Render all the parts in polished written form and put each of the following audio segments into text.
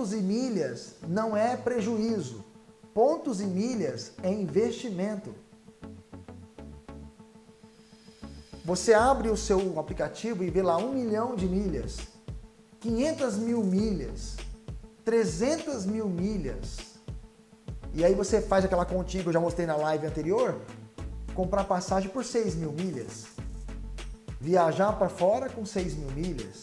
pontos e milhas não é prejuízo. Pontos e milhas é investimento. Você abre o seu aplicativo e vê lá 1 milhão de milhas, 500 mil milhas, 300 mil milhas. E aí você faz aquela continha que eu já mostrei na live anterior, comprar passagem por 6 mil milhas, viajar para fora com 6 mil milhas.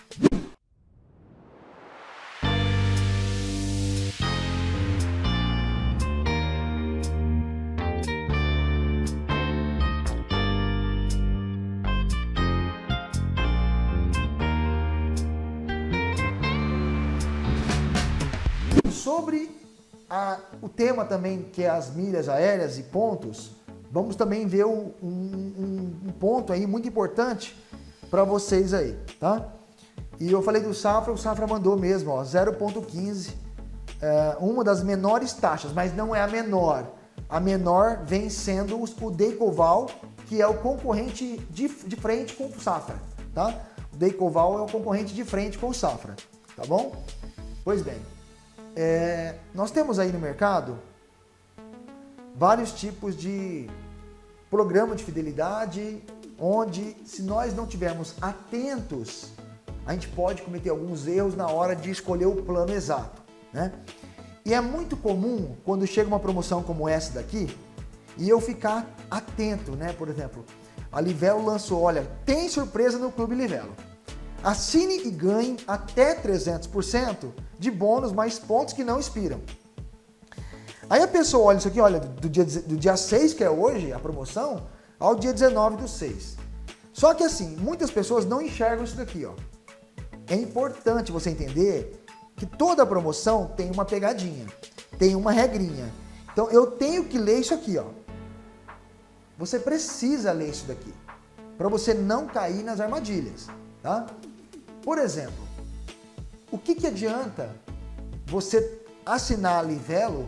Sobre o tema também, que é as milhas aéreas e pontos, vamos também ver um ponto aí muito importante para vocês aí, tá? E eu falei do Safra, o Safra mandou mesmo, ó, 0,15, uma das menores taxas, mas não é a menor. A menor vem sendo o Decoval, que é o concorrente de frente com o Safra, tá? O Decoval é o concorrente de frente com o Safra, tá bom? Pois bem. Nós temos aí no mercado vários tipos de programa de fidelidade, onde se nós não tivermos atentos, a gente pode cometer alguns erros na hora de escolher o plano exato, né? E é muito comum quando chega uma promoção como essa daqui, e eu ficar atento, né? Por exemplo, a Livelo lançou, olha, tem surpresa no Clube Livelo. Assine e ganhe até 300% de bônus mais pontos que não expiram. Aí a pessoa olha isso aqui, olha, do dia 6, que é hoje, a promoção, ao dia 19 do 6. Só que assim, muitas pessoas não enxergam isso daqui, ó. É importante você entender que toda promoção tem uma pegadinha, tem uma regrinha. Então eu tenho que ler isso aqui, ó. Você precisa ler isso daqui, para você não cair nas armadilhas, tá? Por exemplo, o que adianta você assinar a Livelo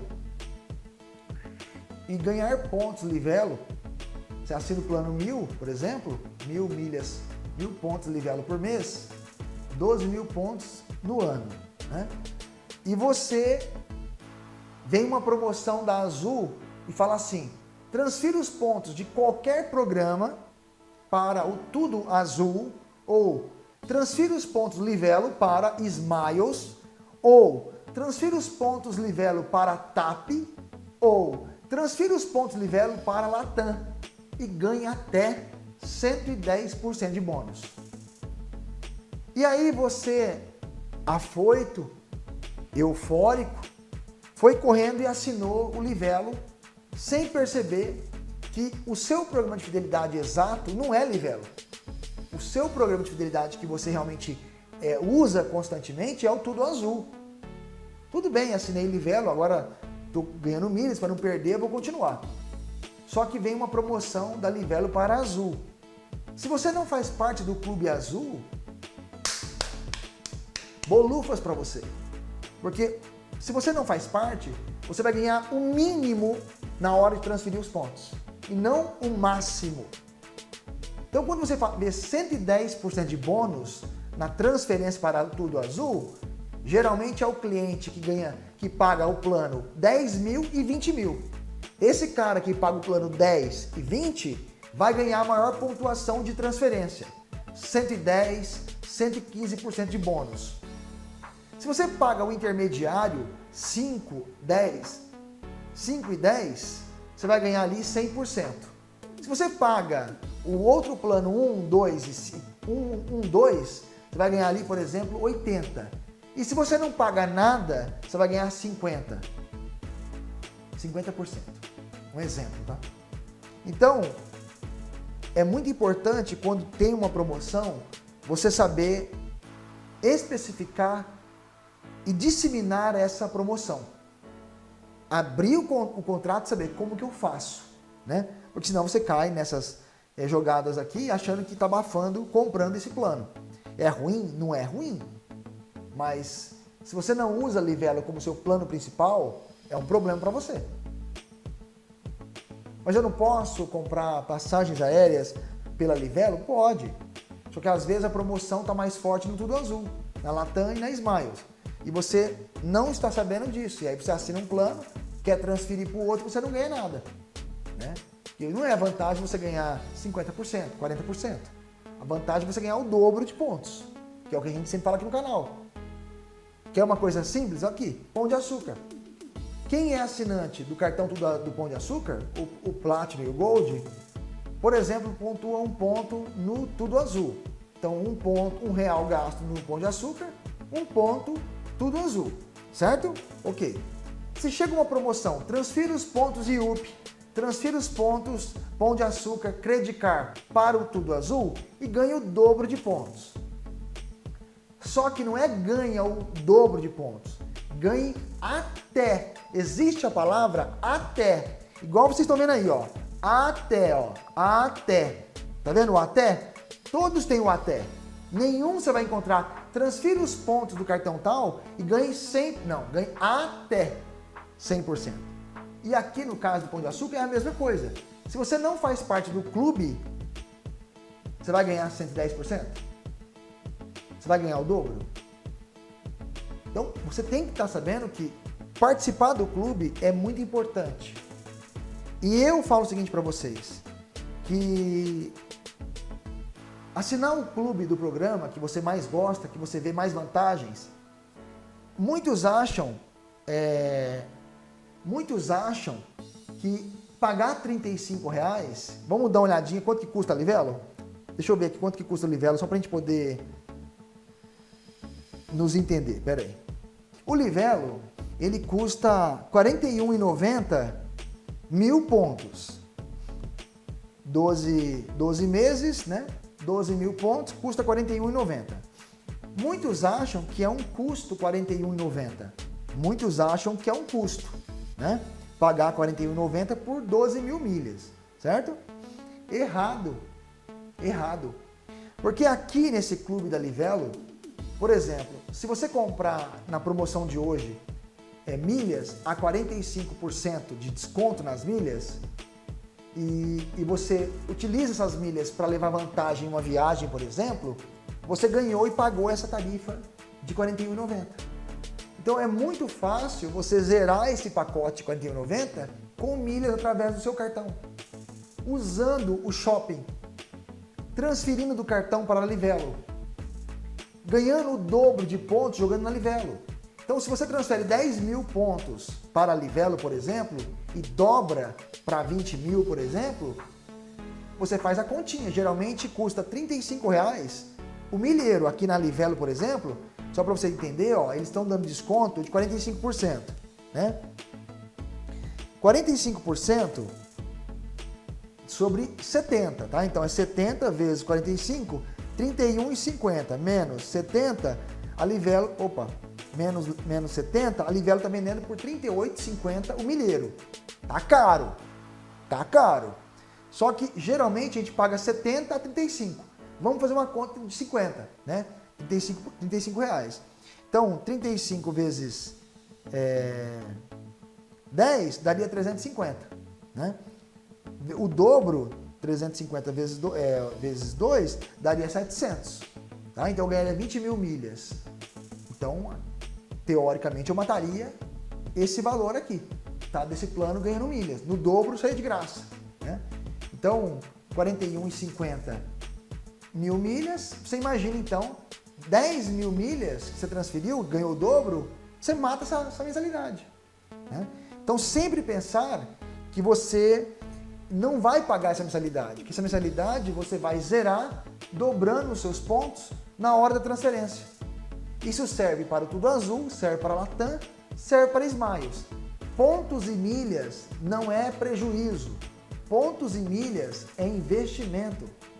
e ganhar pontos Livelo? Você assina o plano 1000, por exemplo, 1000 milhas, 1000 pontos Livelo por mês, 12 mil pontos no ano, né? E você vem uma promoção da Azul e fala assim, transfira os pontos de qualquer programa para o Tudo Azul ou transfira os pontos Livelo para Smiles, ou transfira os pontos Livelo para TAP, ou transfira os pontos Livelo para Latam e ganha até 110% de bônus. E aí você, afoito, eufórico, foi correndo e assinou o Livelo sem perceber que o seu programa de fidelidade exato não é Livelo. O seu programa de fidelidade que você realmente usa constantemente é o Tudo Azul. Tudo bem, assinei Livelo, agora estou ganhando milhas, para não perder, vou continuar. Só que vem uma promoção da Livelo para Azul. Se você não faz parte do Clube Azul, bolufas para você. Porque se você não faz parte, você vai ganhar o mínimo na hora de transferir os pontos, e não o máximo. Então, quando você vê 110% de bônus na transferência para o Tudo Azul, geralmente é o cliente que paga o plano 10 mil e 20 mil. Esse cara que paga o plano 10 e 20 vai ganhar a maior pontuação de transferência, 110, 115% de bônus. Se você paga o intermediário 5 e 10, você vai ganhar ali 100%. Se você paga o outro plano 1, 2, você vai ganhar ali, por exemplo, 80. E se você não paga nada, você vai ganhar 50%. Um exemplo, tá? Então, é muito importante quando tem uma promoção, você saber especificar e disseminar essa promoção. Abrir o contrato e saber como que eu faço, né? Porque senão você cai nessas jogadas aqui achando que está abafando comprando esse plano. É ruim? Não é ruim. Mas se você não usa a Livelo como seu plano principal, é um problema para você. Mas eu não posso comprar passagens aéreas pela Livelo? Pode. Só que às vezes a promoção está mais forte no Tudo Azul, na Latam e na Smiles. e você não está sabendo disso. E aí você assina um plano, quer transferir para o outro, você não ganha nada, né? E não é a vantagem você ganhar 50%, 40%. A vantagem é você ganhar o dobro de pontos, que é o que a gente sempre fala aqui no canal. Quer uma coisa simples? Aqui, Pão de Açúcar. Quem é assinante do cartão do Pão de Açúcar, o Platinum e o Gold, por exemplo, pontua um ponto no Tudo Azul. Então, R$1 gasto no Pão de Açúcar, 1 ponto Tudo Azul, certo? Ok. Se chega uma promoção, transfira os pontos IUP, transfira os pontos Pão de Açúcar, Credit Card para o Tudo Azul e ganha o dobro de pontos. Só que não é ganha o dobro de pontos, ganhe até. Existe a palavra até. Igual vocês estão vendo aí, ó. Até, ó. Até. Tá vendo o até? Todos têm o até. Nenhum você vai encontrar. Transfira os pontos do cartão tal e ganhe 100. Não, ganhe até 100%. E aqui no caso do Pão de Açúcar é a mesma coisa. Se você não faz parte do clube, você vai ganhar 110%? Você vai ganhar o dobro? Então, você tem que estar sabendo que participar do clube é muito importante. E eu falo o seguinte para vocês, que assinar o clube do programa que você mais gosta, que você vê mais vantagens, muitos acham que pagar R$35, vamos dar uma olhadinha quanto que custa a Livelo? Deixa eu ver aqui quanto que custa a Livelo, só para a gente poder nos entender, pera aí. O Livelo, ele custa R$ 41,90 mil pontos. 12 meses, né? 12 mil pontos, custa R$ 41,90. Muitos acham que é um custo R$ 41,90. Muitos acham que é um custo, né? Pagar R$ 41,90 por 12 mil milhas, certo? Errado. Errado. Porque aqui nesse clube da Livelo, por exemplo, se você comprar na promoção de hoje milhas a 45% de desconto nas milhas e você utiliza essas milhas para levar vantagem em uma viagem, por exemplo, você ganhou e pagou essa tarifa de R$ 41,90. Então é muito fácil você zerar esse pacote de R$ 41,90 com milhas através do seu cartão, usando o shopping, transferindo do cartão para a Livelo, ganhando o dobro de pontos jogando na Livelo. Então, se você transfere 10 mil pontos para a Livelo, por exemplo, e dobra para 20 mil, por exemplo, você faz a continha. Geralmente custa R$ 35,00. O milheiro aqui na Livelo, por exemplo, só para você entender, ó, eles estão dando desconto de 45%, né? 45% sobre 70, tá? Então é 70 vezes 45, 31,50 menos 70, a Livelo, menos 70, a Livelo tá vendendo por 38,50 o milheiro. Tá caro. Tá caro. Só que geralmente a gente paga 70 a 35. Vamos fazer uma conta de 50, né? 35 reais. Então, 35 vezes 10 daria 350, né? O dobro, 350 vezes 2, daria 700. Tá? Então eu ganharia 20 mil milhas. Então, teoricamente, eu mataria esse valor aqui, tá? Desse plano ganhando milhas. No dobro, seria de graça, né? Então, 41,50 mil milhas. Você imagina, então, 10 mil milhas que você transferiu, ganhou o dobro, você mata essa mensalidade, né? Então, sempre pensar que você não vai pagar essa mensalidade, que essa mensalidade você vai zerar dobrando os seus pontos na hora da transferência. Isso serve para o Tudo Azul, serve para a Latam, serve para Smiles. Pontos e milhas não é prejuízo. Pontos e milhas é investimento.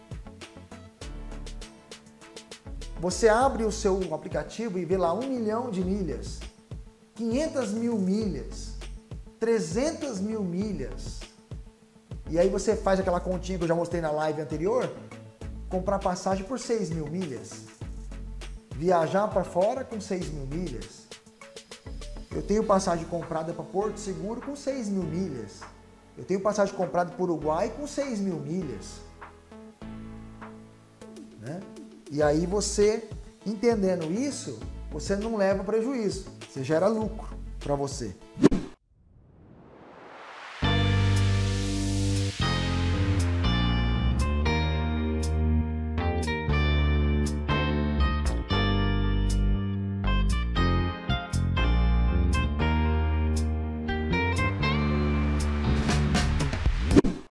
Você abre o seu aplicativo e vê lá 1 milhão de milhas, 500 mil milhas, 300 mil milhas. E aí você faz aquela continha que eu já mostrei na live anterior, comprar passagem por 6 mil milhas, viajar para fora com 6 mil milhas. Eu tenho passagem comprada para Porto Seguro com 6 mil milhas. Eu tenho passagem comprada para o Uruguai com 6 mil milhas. Né? E aí você, entendendo isso, você não leva prejuízo, você gera lucro para você.